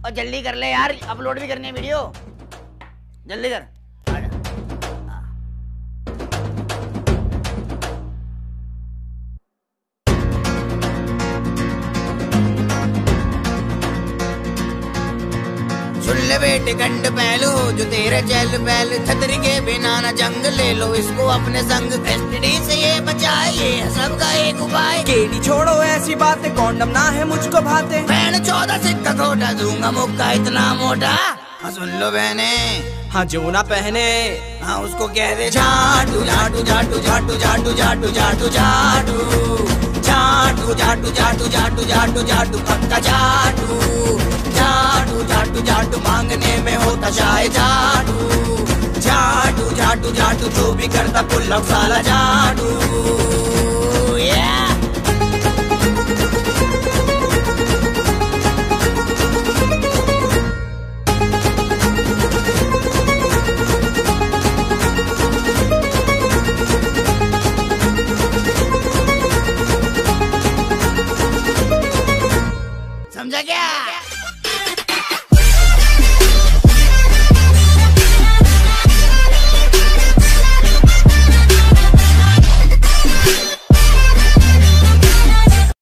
और जल्दी कर ले यार, अपलोड भी करनी है वीडियो, जल्दी कर। सुन ले बेटे गंड पहलू, जो तेरे चल पहलू, छतरी के बिना ना जंग, ले लो इसको अपने संग, एसटीडी से ये बचाए, ये सबका एक उपाय। केडी छोड़ो ऐसी बातें, कॉन्डम ना है मुझको भाते, बहन 14 सिक्का खोटा दूंगा, मुक्का इतना मोटा। हाँ सुन लो बहने, हाँ जो ना पहने, हाँ उसको कह दे झाटू झाटू झाटू झाटू झाटू झाटू झाटू झाटू झाटू झाटू झाटू झाटू झाटू झाटू पक्का झाटू झाटू झाटू झाटू मांगने में होता चाहे झाटू झाटू झाटू झाटू जो भी करता पुल्लक साला झाटू। समझा क्या?